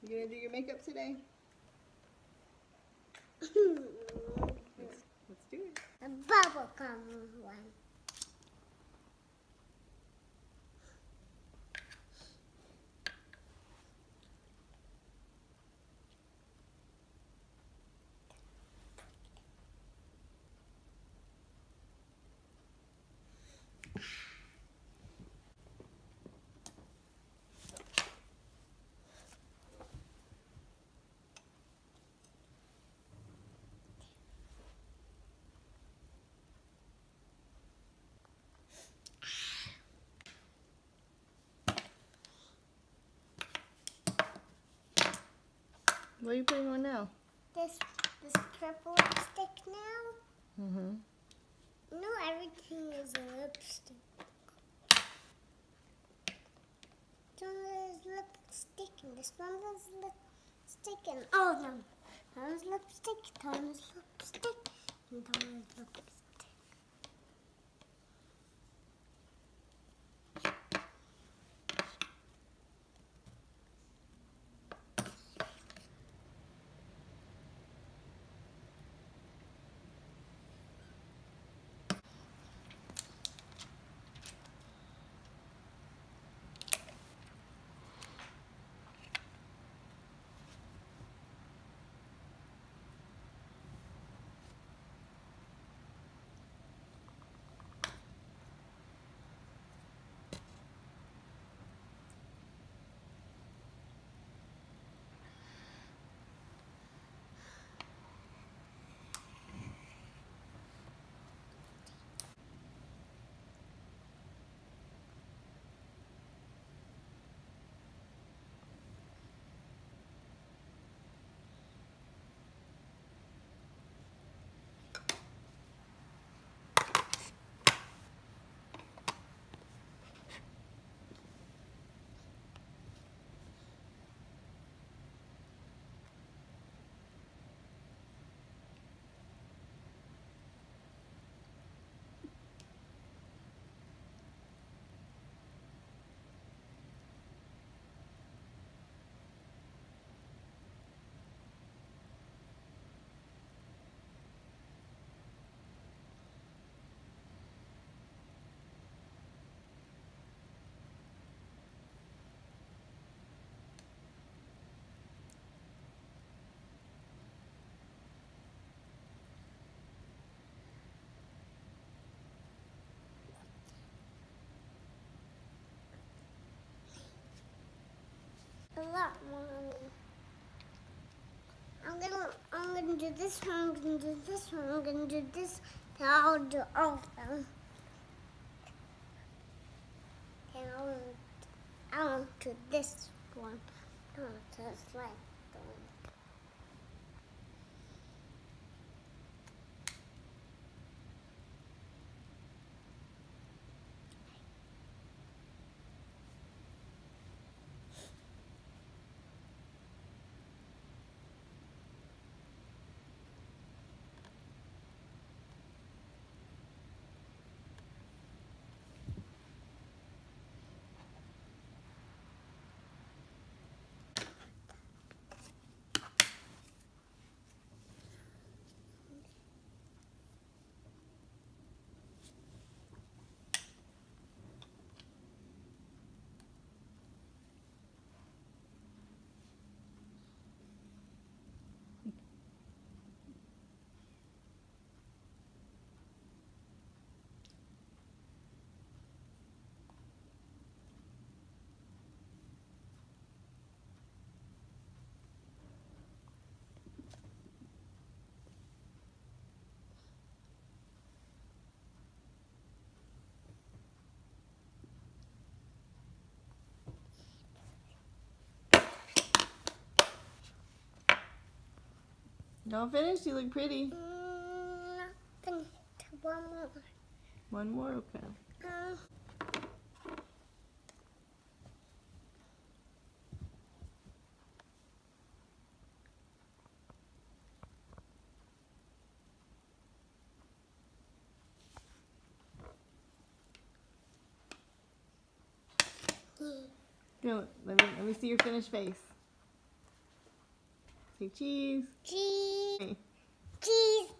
You gonna do your makeup today? Let's do it. A bubblegum one. What are you putting on now? This purple lipstick now. Mm-hmm. No, everything is a lipstick. This one is lipstick, and this one is lipstick, and all of them. That one's lipstick, that one is lipstick, and that one is lipstick. A lot, Mommy. I'm gonna do this one, I'm gonna do this one, I'm gonna do this, then I'll do all of them. And I'll do this one. No, just like the one. Don't finish, you look pretty. Not finished. One more. One more, okay. Go, let me see your finished face. Say cheese. Cheese. Okay. Cheese.